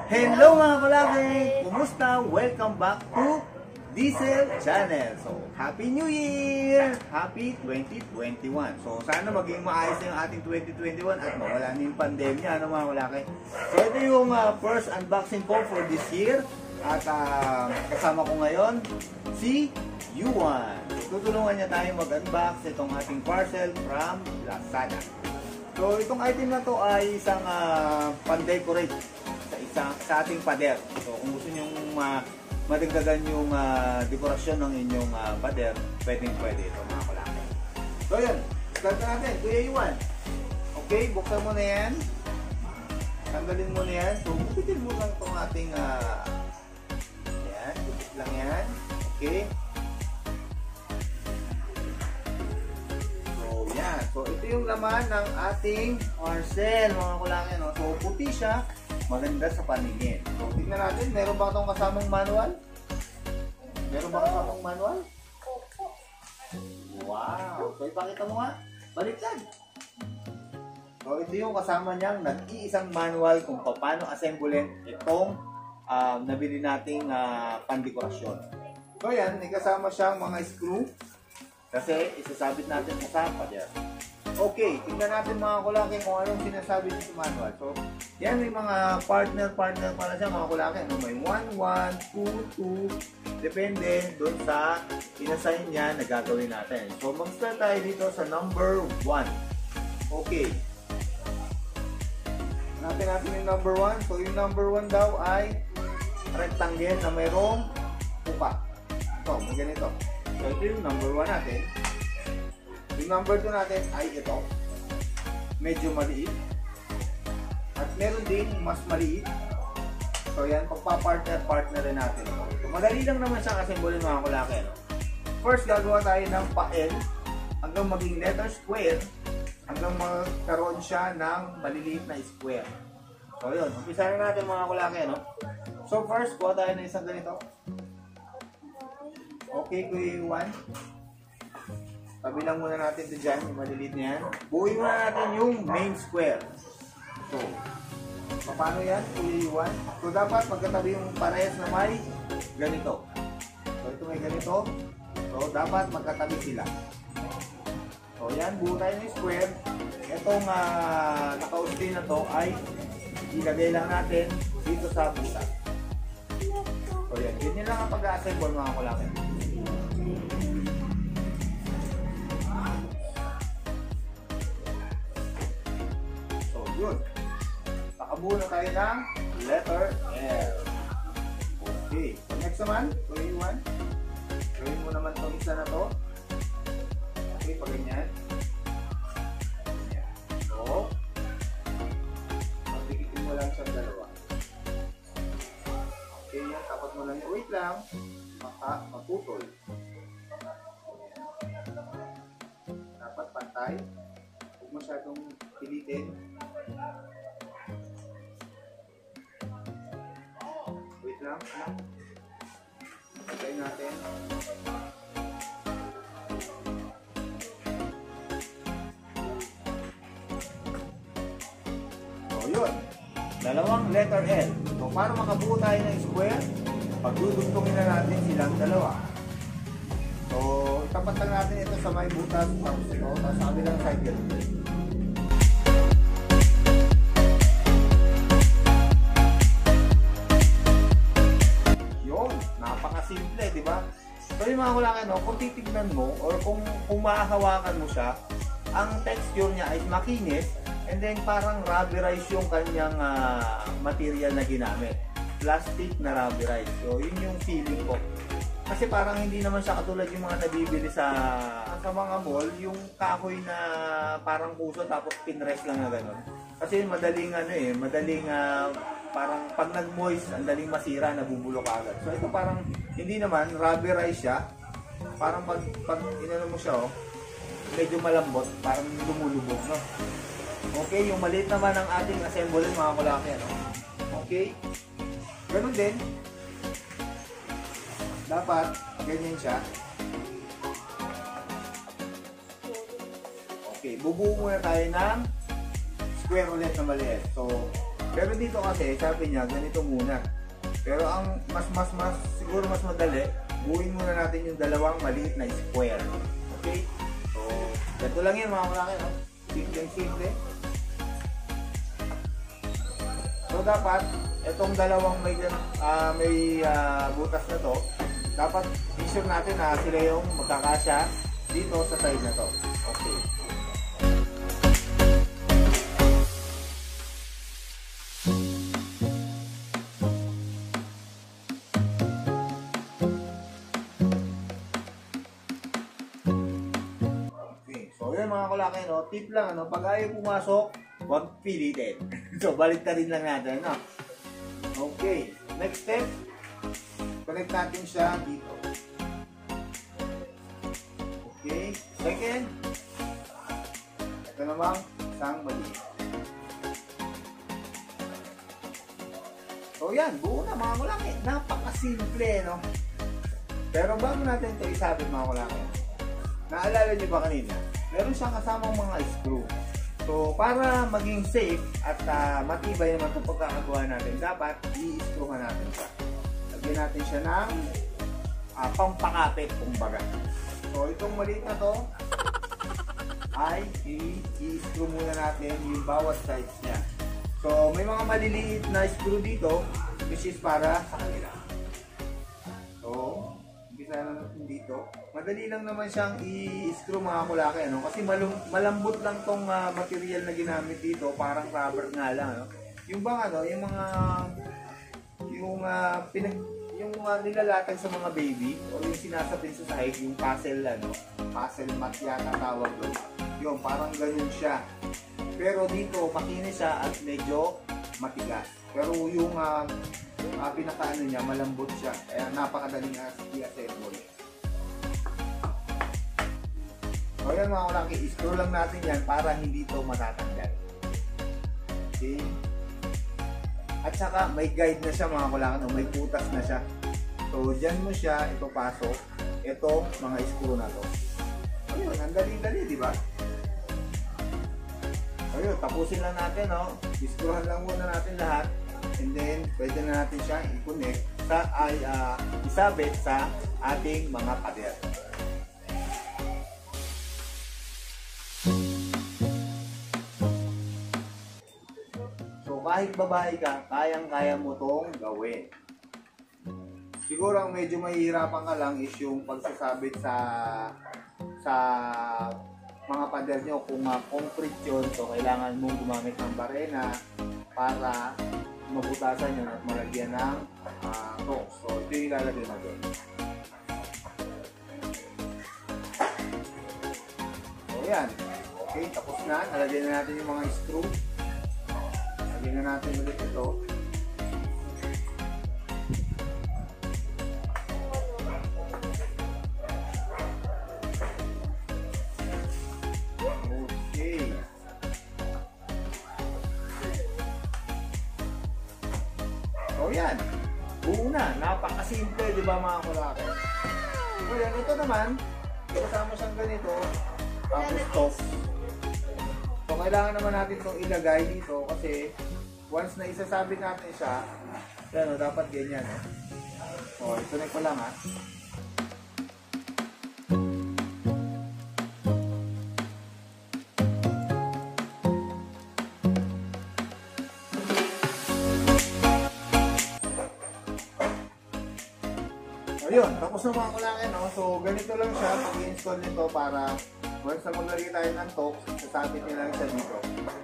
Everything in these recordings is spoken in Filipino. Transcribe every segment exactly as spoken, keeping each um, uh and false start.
Hello mga kulaki! Kumusta? Welcome back to Diesel Channel. So, Happy New Year! Happy twenty twenty-one. So, sana maging maayos yung ating twenty twenty-one at mawala na yung pandemya, ano mga kulaki? So, ito yung uh, first unboxing ko for this year. At uh, kasama ko ngayon si Yuan. Tutulungan niya tayo mag-unbox itong ating parcel from Lazada. So, itong item na to ay isang uh, pan-decorate sa isang sa ating pader. So, kung gusto niyo uh, madagdagan yung uh, dekorasyon ng inyong uh, pader, pwedeng pwede ito mga kulaki. So, yun. Start na natin. Kuya Yuan. Okay, buksan mo na yan. Tanggalin mo na yan. So, bukitin mo lang itong ating uh, yan. Bukit lang yan. Okay. Yan. So, ito yung laman ng ating parcel, mga kulaki. No? So, puti siya. Maganda sa paningin. So, tingnan natin. Meron ba itong kasamang manual? Meron ba kasamang manual? Wow. So, ipakita mo nga. Baliktad. So, ito yung kasama niyang nag-iisang manual kung paano assemblein itong uh, nabili nating uh, pandekorasyon. So, yan. May kasama siyang mga screw. Kasi isasabit natin sa pader. Okay, tingnan natin mga kulaki kung anong sinasabi dito sa manual. So, yan may mga partner-partner para siya mga kulaki. No? May one, one, two, two. Depende doon sa inassign niya na gagawin natin. So, mag-start tayo dito sa number one. Okay. Natin natin yung number one. So, yung number one daw ay rectangle na mayroong pupa. Ito, may ganito. So, ito yung number one natin. Yung number two natin ay ito. Medyo maliit. At meron din mas maliit. So, yan. Pagpa-partner-partner rin natin. So, madali lang naman siyang assemble mga kulaki. No? First, gagawa tayo ng pa-L hanggang maging letter square hanggang magkaroon siya ng maliliit na square. So, yun. Umpisa na natin mga kulaki. No? So, first, kuha tayo ng isang ganito. Okay, Kuya Yuan. Tabi lang muna natin ito dyan, yung maliliit na yan. Buuin muna natin yung main square. So, paano yan, Kuya Yuan? So, dapat magkatabi yung parehas na may ganito. So, ito may ganito. So, dapat magkatabi sila. So, yan, buo tayo ng square. Itong uh, naka-ustin na to ay ilagay lang natin dito sa butas. So, yan. Ganyan lang ang pag-assemble mga kulaki. Yun. Nakabuo na tayo ng letter L. Okay. So next naman, Kuya Yuan. Gawin mo naman itong isa na to. Okay, pag ganyan. Ganyan. So, magdikitin mo lang siyang dalawa. Okay, yan. Tapat mo lang yung wait lang. Maka, maputol. Dapat pantay. Huwag masyadong pilitin. Wait lang, anak. Lagay natin. So, yun. Dalawang letter L. So, para makabuo tayo ng square, pagdudugtungin na natin silang dalawa. So, itapat lang natin ito sa may butas. Tapos ito, tapos sa kabilang side ganito. Simple, di ba? So yung mga kulaki, no, kung titignan mo or kung, kung mahahawakan mo siya, ang texture niya ay makinis and then parang rubberize yung kanyang uh, material na ginamit. Plastic na rubberize. So yun yung feeling ko. Kasi parang hindi naman siya katulad yung mga nabibili sa sa mga mall, yung kahoy na parang puso tapos pinrest lang na gano'n. Kasi madaling ano eh, madaling uh, parang pag nag-moist, ang daling masira, nabubulok agad. So ito parang hindi naman, rubberize siya. Parang pag, pag inano mo siya, oh, medyo malambot, parang lumulubog, no? Okay, yung maliit naman ang ating assembly, mga kulaki, no? Okay. Ganun din. Dapat, ganyan siya. Okay, bubuo muna tayo ng square ulit na maliit. So, Pero dito kasi, sabi niya, ganito muna. Pero ang mas mas mas siguro mas madali, buuin muna natin yung dalawang maliit na square. Okay? So, ganito lang yun mga kalaki, no? Simple simple. So, dapat, itong dalawang may, uh, may uh, butas na to, dapat i-sure natin na sila yung magkakasya dito sa side na to. Okay. Mga kulaki, no? Tip lang, ano? Pag ayaw pumasok, huwag pilitin. So, balik na rin lang natin, no? Okay. Next step, connect natin siya dito. Okay. Second, ito namang isang maliit. So, yan. Buo na, mga kulaki. Napakasimple, no? Pero bago natin ito isabit, mga kulaki, naalala niyo ba kanina? Meron siyang kasamang mga screw. So, para maging safe at uh, matibay naman itong pagkakagawa natin, dapat i-screwhan natin siya. Lagyan natin siya ng uh, pampakapit, kumbaga. So, itong maliit na to ay i-screw muna natin yung bawat sides niya. So, may mga maliliit na screw dito, which is para sa kanila. So, umpisa na natin dito. Madali lang naman siyang i-screw mga kulaki, ano? Kasi malambot lang tong uh, material na ginamit dito, parang rubber nga lang, ano? Yung bang ano, yung mga yung uh, pinag yung uh, nilalatag sa mga baby o yung sinasapin sa sahig, yung puzzle ano, puzzle mat yata tawag doon. Yung parang ganun siya. Pero dito makinis siya at medyo matigas. Pero yung uh, uh, pinakaano niya, malambot siya. Kaya napakadaling i-assemble. So yan mga kulaki, i-screw lang natin yan para hindi ito matatanggal. Okay. At saka may guide na siya mga kulaki, no? May putas na siya. So dyan mo siya ipapasok itong mga screw na to. Ayun, ang dali-dali, di ba? Ayun, tapusin lang natin, no? I-screwhan lang muna natin lahat. And then, pwede na natin siya i-connect sa, ay, uh, isabit sa ating mga pader. Kahit babae ka, kayang-kaya mo itong gawin. Siguro ang medyo mahihirapan ka lang is yung pagsasabit sa sa mga pader nyo. Kung uh, concrete yun, so kailangan mong gumamit ng barena para mabutasan yun at malagyan ng uh, torque. So ito yung ilalagay na doon. So yan. Okay, tapos na. Nalagyan na natin yung mga screw. Lagyan na natin ulit ito. Okay. So yan. Buo na. Napakasimple, di ba mga kulaki? So yan, ito naman. Kasama siyang ganito. Tapos top. So kailangan naman natin itong ilagay dito kasi once na isasabit natin siya, yan o, dapat ganyan o. O, ituloy ko lang ha. O yun, tapos na mga kulangin no. So ganito lang siya pag-install nito para once na maglagay tayo ng torque, sasabit nyo lang siya dito.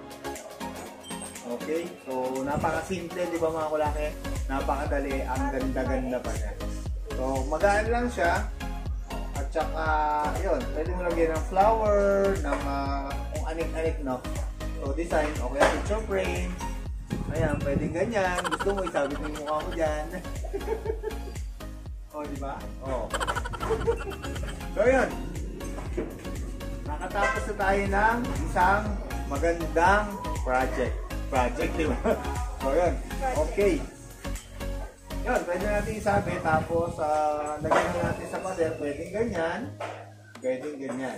Okay, so napaka-simple, di ba mga kulaki? Napakadali, ang ganda-ganda pa niya. So magaan lang siya. At saka, yun, pwede mo lagyan ng flower, ng uh, kung anik-anik, no? So design, okay, picture frame. Ayan, pwedeng ganyan. Gusto mo, isabit mo yung mukha mo dyan. O, di ba? O. So yun. Nakatapos na tayo ng isang magandang project. Project, di ba? So, yun. Okay. Yun, pwede natin isabit. Tapos, uh, lagyan na natin sa pader. Pwedeng ganyan. Pwedeng ganyan.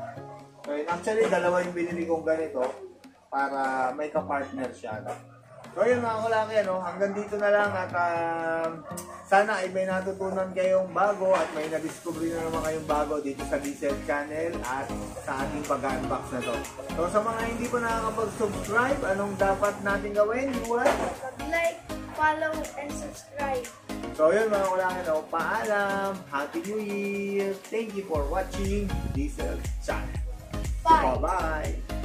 So, yun. Actually, dalawa yung binili kong ganito para may ka-partner siya. No? So yun mga kulaki, ano, hanggang dito na lang at um, sana ay may natutunan kayong bago at may na-discover na naman kayong bago dito sa Diesel Channel at sa ating pag-unbox na to. So sa mga hindi pa nakakapag-subscribe, anong dapat natin gawin? Iwan? Like, follow, and subscribe. So yun mga kulaki, no, paalam, Happy New Year, thank you for watching Diesel Channel. Bye! Bye-bye!